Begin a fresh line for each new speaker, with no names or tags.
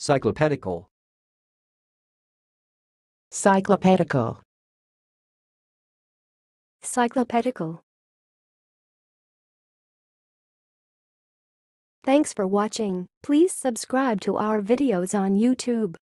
cyclopedical,
cyclopedical,
cyclopedical. Thanks for watching. Please subscribe to our videos on YouTube.